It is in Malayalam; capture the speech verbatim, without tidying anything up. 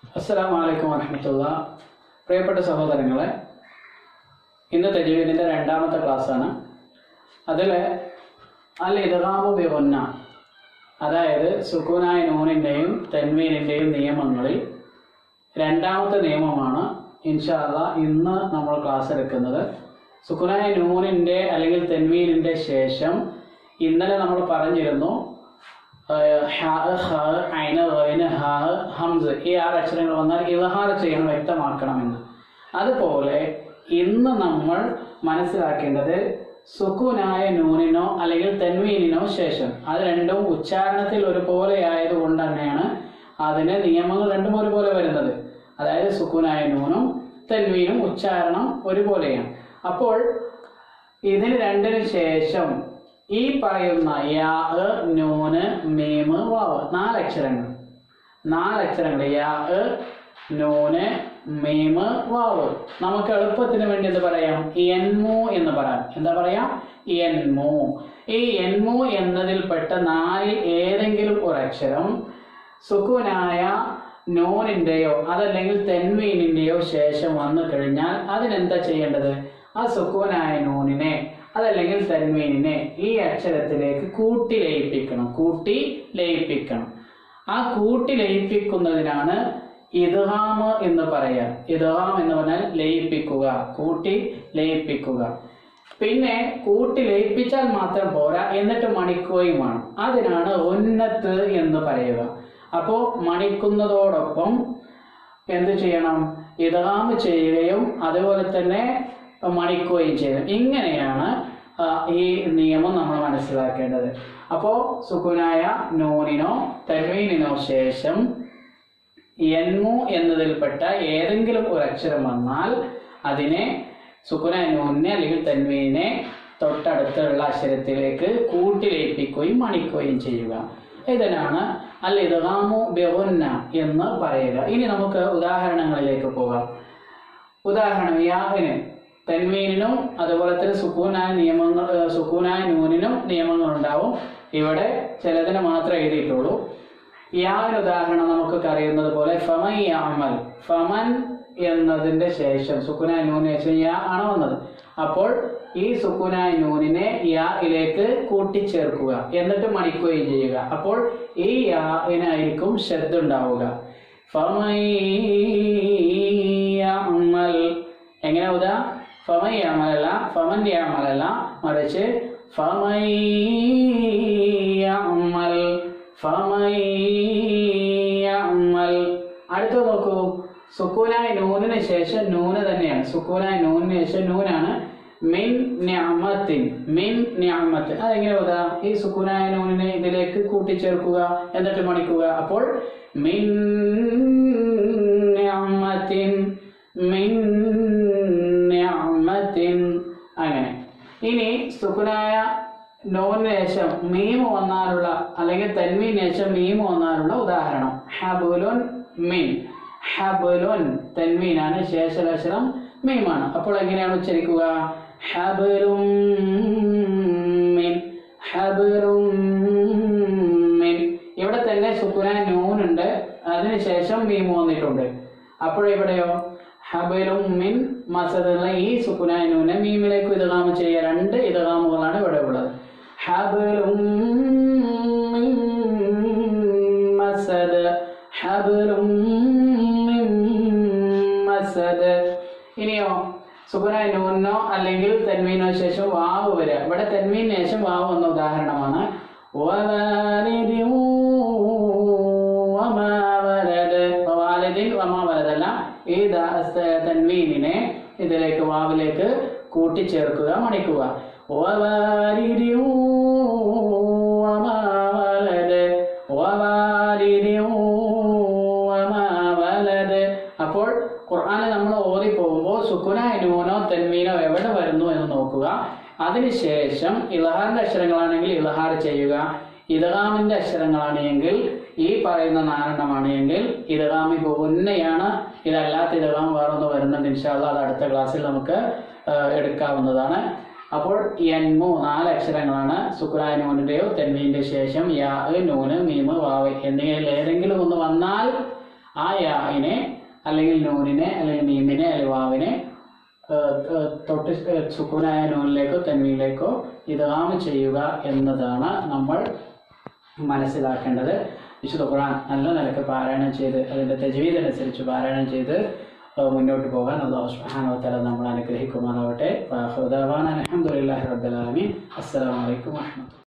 അസ്സലാമു അലൈക്കും വറഹ്മത്തുള്ളാഹി. പ്രിയപ്പെട്ട സഹോദരങ്ങളെ, ഇന്ന് തജ്വീദിൻ്റെ രണ്ടാമത്തെ ക്ലാസ്സാണ്. അതിൽ അൽ ഇദ്ഗാം ബിഗുന്ന, അതായത് സുക്കൂനായ നൂനിൻ്റെയും തൻവീനിൻ്റെയും നിയമങ്ങളിൽ രണ്ടാമത്തെ നിയമമാണ് ഇൻഷാ അല്ലാഹ് ഇന്ന് നമ്മൾ ക്ലാസ് എടുക്കുന്നത്. സുക്കൂനായ നൂനിൻ്റെ അല്ലെങ്കിൽ തൻവീനിൻ്റെ ശേഷം ഇന്നലെ നമ്മൾ പറഞ്ഞിരുന്നു ഹംസ് ഈ ആറ് അക്ഷരങ്ങൾ വന്നാൽ ഇൽഹാർ ചെയ്യണം, വ്യക്തമാക്കണമെന്ന്. അതുപോലെ ഇന്ന് നമ്മൾ മനസ്സിലാക്കേണ്ടത് സുക്കൂനായ നൂനിനോ അല്ലെങ്കിൽ തൻവീനിനോ ശേഷം, അത് രണ്ടും ഉച്ചാരണത്തിൽ ഒരുപോലെ ആയതുകൊണ്ട് തന്നെയാണ് അതിന് നിയമങ്ങൾ രണ്ടും ഒരുപോലെ വരുന്നത്. അതായത് സുക്കൂനായ നൂനും തൻവീനും ഉച്ചാരണം ഒരുപോലെയാണ്. അപ്പോൾ ഇതിന് രണ്ടിന് ശേഷം ഈ പറയുന്ന യാ, നൂന്, മീമ്, വാവ്, നാലക്ഷരങ്ങൾ നാലക്ഷരങ്ങൾ യാ, നൂന്, മീമ്, വാവ്. നമുക്ക് എളുപ്പത്തിന് വേണ്ടി എന്ത് പറയാം? എൻമു എന്ന് പറയാം. എന്താ പറയാം? എൻമു. ഈ എൻമു എന്നതിൽപ്പെട്ട നാലിൽ ഏതെങ്കിലും ഒരക്ഷരം സുക്കൂനായ നൂനിൻ്റെയോ അതല്ലെങ്കിൽ തെൻവീനിൻ്റെയോ ശേഷം വന്നു കഴിഞ്ഞാൽ അതിനെന്താ ചെയ്യേണ്ടത്? ആ സുക്കൂനായ നൂനിനെ അതല്ലെങ്കിൽ തൻവീനിനെ ഈ അക്ഷരത്തിലേക്ക് കൂട്ടി ലയിപ്പിക്കണം കൂട്ടി ലയിപ്പിക്കണം ആ കൂട്ടി ലയിപ്പിക്കുന്നതിനാണ് ഇദ്ഗാം എന്ന് പറയാം. ഇദ്ഗാം എന്ന് പറഞ്ഞാൽ ലയിപ്പിക്കുക, കൂട്ടി ലയിപ്പിക്കുക. പിന്നെ കൂട്ടി ലയിപ്പിച്ചാൽ മാത്രം പോരാ, എന്നിട്ട് മണിക്കുകയും വേണം. അതിനാണ് ഉന്നത്ത് എന്ന് പറയുക. അപ്പോൾ മണിക്കുന്നതോടൊപ്പം എന്ത് ചെയ്യണം? ഇദ്ഗാം ചെയ്യുകയും അതുപോലെ തന്നെ മണിക്കുകയും ചെയ്യും. ഇങ്ങനെയാണ് ഈ നിയമം നമ്മൾ മനസ്സിലാക്കേണ്ടത്. അപ്പോൾ സുക്കൂനായ നൂനിനോ തൻവീനിനോ ശേഷം എൻമു എന്നതിൽപ്പെട്ട ഏതെങ്കിലും ഒരു അക്ഷരം വന്നാൽ അതിനെ സുക്കൂനായ നൂനിനെ അല്ലെങ്കിൽ തൻവീനിനെ തൊട്ടടുത്തുള്ള അക്ഷരത്തിലേക്ക് കൂട്ടി ലയിപ്പിക്കുകയും മണിക്കുകയും ചെയ്യുക. ഇതിനാണ് അൽ ഇദ്ഗാം ബിഗുന്ന എന്ന് പറയുക. ഇനി നമുക്ക് ഉദാഹരണങ്ങളിലേക്ക് പോകാം. ഉദാഹരണം, യാഹിന് തൻവീനിനും അതുപോലെ തന്നെ സുക്കൂനായ നിയമങ്ങൾ സുക്കൂനായ നൂനിനും നിയമങ്ങൾ ഉണ്ടാവും. ഇവിടെ ചിലതിന് മാത്രമേ എഴുതിയിട്ടുള്ളൂ. യാവിന് ഉദാഹരണം നമുക്കൊക്കെ അറിയുന്നത് പോലെ ഫമൻ യഅമൽ, ഫമൻ എന്നതിൻ്റെ ശേഷം സുക്കൂനായ നൂനിന് ശേഷം യാ ആണ് വന്നത്. അപ്പോൾ ഈ സുക്കൂനായ നൂനിനെ യായിലേക്ക് കൂട്ടിച്ചേർക്കുക, എന്നിട്ട് മണിക്കുകയും ചെയ്യുക. അപ്പോൾ ഈ യായിനായിരിക്കും ശബ്ദ ഉണ്ടാവുക. ഫമൻ യഅമൽ എങ്ങനെ ഉദാ? ഫമൻ യഅമലല്ല, ഫമൻ യഅമലല്ല, മറിച്ച് ഫമൻ യഅമൽ, ഫമൻ യഅമൽ. അടുത്ത നോക്കൂ, സുക്കൂനായ നൂനിന് ശേഷം നൂന് തന്നെയാണ്. സുക്കൂനായ നൂനിന് ശേഷം നൂനാണ്. മിൻ നിഅമത്തിൻ, മിൻ നിഅമത്ത്. അതെങ്ങനെ ഉദാ? ഈ സുക്കൂനായ നൂനിനെ ഇതിലേക്ക് കൂട്ടിച്ചേർക്കുക, എന്നിട്ട് മണിക്കുക. അപ്പോൾ മിൻ നിഅമത്തിൻ, മിൻ നിഅമത്തിൻ. അങ്ങനെ. ഇനി സുക്കൂനായ നൂനിന് ശേഷം മീമ് വന്നാലുള്ള അല്ലെങ്കിൽ തൻവീന് ശേഷം മീമ് വന്നാലുള്ള ഉദാഹരണം ഹബുലുൻ മിൻ. ഹബുലുൻ തൻവീനാണ്, ശേഷാക്ഷരം മീമാണ്. അപ്പോൾ എങ്ങനെയാണ് ഉച്ചരിക്കുക? ഹബുലും മിൻ, ഹബുലും മിൻ. ഇവിടെ തന്നെ സുക്കൂനായ നൂനുണ്ട്, അതിനുശേഷം മീമ് വന്നിട്ടുണ്ട്. അപ്പോഴിവിടെയോ ഹബലും മിൻ മസദ് എന്ന ഈ സുക്കൂനായ നൂനെ മീമിലേക്ക് ഇദ്ഗാം ചെയ്യുക. രണ്ട് ഇദ്ഗാമുകളാണ് ഇവിടെ ഉള്ളത്. ഹബലും മിൻ മസദ്, ഹബലും മിൻ മസദ്. ഇനിയോ സുക്കൂനായ നൂനോ അല്ലെങ്കിൽ തൻവീനോ ശേഷം വാവ് വരിക. ഇവിടെ തൻവീനു ശേഷം വാവ് എന്ന ഉദാഹരണമാണ്. വവാലിദിൻ വമാ വലദ്, വവാലിദിൻ വമാ വലദല്ല, ഈ തൻവീനിനെ ഇതിലേക്ക് വാവിലേക്ക് കൂട്ടിച്ചേർക്കുക, മണിക്കുക. വവാലിദിൻ വമാ വലദ്, വവാലിദിൻ വമാ വലദ്. അപ്പോൾ ഖുർആനിൽ നമ്മൾ ഓതി പോകുമ്പോൾ സുക്കൂനായ നൂനോ തൻവീനോ എവിടെ വരുന്നു എന്ന് നോക്കുക. അതിനുശേഷം ഇൽഹാറിന്റെ അക്ഷരങ്ങളാണെങ്കിൽ ഇൽഹാർ ചെയ്യുക. ഇദ്ഗാമിന്റെ അക്ഷരങ്ങളാണെങ്കിൽ ഈ പറയുന്ന നാലെണ്ണമാണ് എങ്കിൽ ഇദ്ഗാം ബിഗുന്നയാണ്. ഇതല്ലാത്ത ഇദ്ഗാം വേറൊന്ന് വരുന്നുണ്ട്. ഇൻഷാ അല്ലാഹ് അത് അടുത്ത ക്ലാസ്സിൽ നമുക്ക് എടുക്കാവുന്നതാണ്. അപ്പോൾ എൻമു നാല് അക്ഷരങ്ങളാണ്. സുക്കൂനായ നൂനിന്റെയോ തൻവീനിന്റെ ശേഷം യാ, നൂന്, മീമ്, വാവ് എന്നിവയിൽ ഏതെങ്കിലും ഒന്ന് വന്നാൽ ആ യാഇനെ അല്ലെങ്കിൽ നൂനിനെ അല്ലെങ്കിൽ മീമിനെ അല്ലെങ്കിൽ വാവിനെ തൊട്ട് സുക്കൂനായ നൂനിലേക്കോ തൻവീനിലേക്കോ ഇദ്ഗാം ചെയ്യുക എന്നതാണ് നമ്മൾ മനസ്സിലാക്കേണ്ടത്. വിശുദ്ധ ഖുർആൻ നല്ല നിലക്ക് പാരായണം ചെയ്ത് അതിൻ്റെ തജ്വീദ് അനുസരിച്ച് പാരായണം ചെയ്ത് മുന്നോട്ട് പോകാൻ അല്ലാഹു സുബ്ഹാനഹു വ തആല നമ്മളെ അനുഗ്രഹിക്കുമാറാവട്ടെ. വആഖിറു ദഅവാനാ അൽഹംദുലില്ലാഹി റബ്ബിൽ ആലമീൻ. അസ്സലാമു അലൈക്കും വറഹ്മത്തുള്ളാഹി.